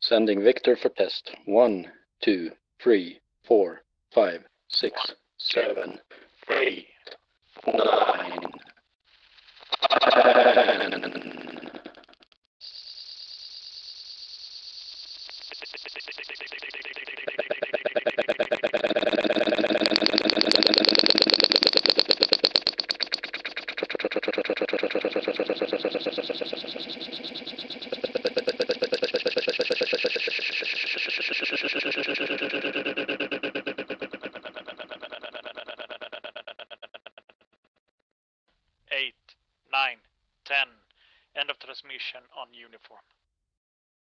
Sending Victor for test. 1, 2, 3, 4, 5, 6, 7, 8, 9, 10. Eight, 9, 10. End of transmission on uniform.